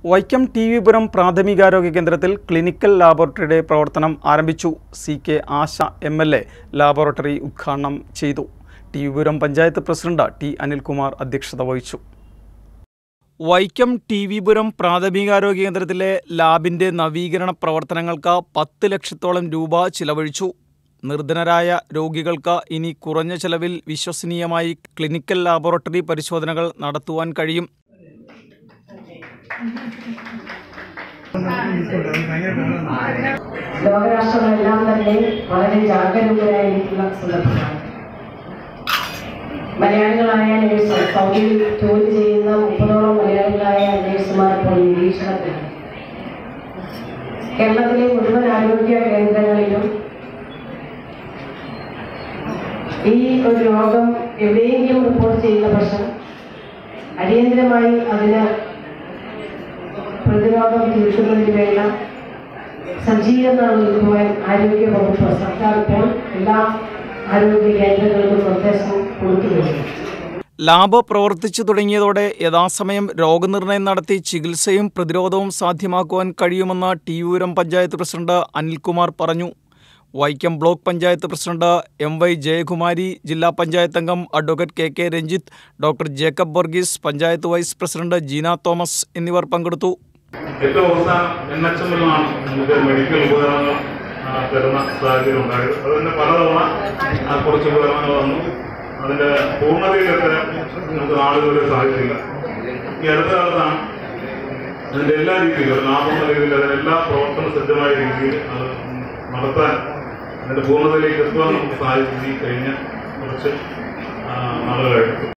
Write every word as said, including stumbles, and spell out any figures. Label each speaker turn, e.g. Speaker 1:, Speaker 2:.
Speaker 1: Vaikom T വിപുരം പ്രാഥമികാരോഗ്യ കേന്ദ്രത്തിൽ clinical ലാബോറട്ടറിയുടെ പ്രവർത്തനം ആരംഭിച്ചു. C K Asha M L A laboratory ഉദ്ഘാടനം ചെയ്തു. T Vipuram panchayat president T Anilkumar അധ്യക്ഷത വഹിച്ചു. വൈക്കം ടി വിപുരം പ്രാഥമികാരോഗ്യ കേന്ദ്രത്തിലെ ലാബിൻ്റെ നവീകരണ പ്രവർത്തനങ്ങൾക്ക് പത്ത് ലക്ഷത്തോളം രൂപ ചിലവഴിച്ചു. നിർധനരായ രോഗികൾക്ക് ഇനി കുറഞ്ഞ ചെലവിൽ വിശ്വസനീയമായി ക്ലിനിക്കൽ ലാബോറട്ടറി പരിശോധനകൾ നടത്തുവാൻ കഴിയും.
Speaker 2: ലോകരാഷ്ട്രങ്ങളെല്ലാം തന്നെ വളരെ ജാഗരൂകരായിരിക്കുന്ന സന്ദർഭമാണ്. മലയാളികളായ നേഴ്സ്, സൗദിയിൽ ജോലി ചെയ്യുന്ന മുപ്പതോളം മലയാളികളായ നേഴ്സുമാർ ഇപ്പോൾ നിരീക്ഷണത്തിലാണ്. കേരളത്തിലെ മുഴുവൻ ആരോഗ്യ കേന്ദ്രങ്ങളിലും ഈ ഒരു രോഗം എവിടെയെങ്കിലും റിപ്പോർട്ട് ചെയ്യുന്ന പക്ഷം അടിയന്തരമായി അതിന് പ്രതിരോധം തീർക്കുന്നതിന് വേണ്ട സജ്ജീകരണങ്ങൾ ഒരുക്കുവാൻ ആരോഗ്യ വകുപ്പ് സർക്കാർ ഇപ്പോൾ എല്ലാ ആരോഗ്യ കേന്ദ്രങ്ങൾക്കും നിർദ്ദേശം കൊടുക്കുകയാണ്.
Speaker 1: ലാബ് പ്രവർത്തിച്ചു തുടങ്ങിയതോടെ യഥാസമയം രോഗനിർണയം നടത്തി ചികിത്സയും പ്രതിരോധവും സാധ്യമാക്കുവാൻ കഴിയുമെന്ന് ടി വിപുരം പഞ്ചായത്ത് പ്രസിഡന്റ് അനിൽകുമാർ പറഞ്ഞു. Vaikom block panchayat president M Y Jayakumari, ജില്ലാ പഞ്ചായത്ത് അംഗം advocate K K Ranjith, doctor Jacob Varghese, panchayat vice president Jeena Thomas എന്നിവർ പങ്കെടുത്തു.
Speaker 3: ഏറ്റവും അവസാനം എൻ എച്ച് എമ്മിലാണ് നമുക്ക് മെഡിക്കൽ ഉപകരണങ്ങൾ തരുന്ന സാഹചര്യം ഉണ്ടായത്. അതിന് പലതവണ കുറച്ച് ഉപകരണങ്ങൾ വന്നു. അതിൻ്റെ പൂർണ്ണതയിലെത്താൻ നമുക്ക് നാളുകളിൽ സാധിച്ചില്ല. ഈ അടുത്ത കാലത്താണ് അതിൻ്റെ എല്ലാ രീതിയിലും ലാഭമുള്ള രീതിയിൽ അതിൻ്റെ എല്ലാ പ്രവർത്തന സജ്ജമായ രീതിയിൽ അത് നടത്താൻ അതിൻ്റെ പൂർണ്ണതയിലേക്ക് എത്തുവാൻ നമുക്ക് സാധിച്ചു ഈ കഴിഞ്ഞ കുറച്ച് നാളുകളായിട്ട്.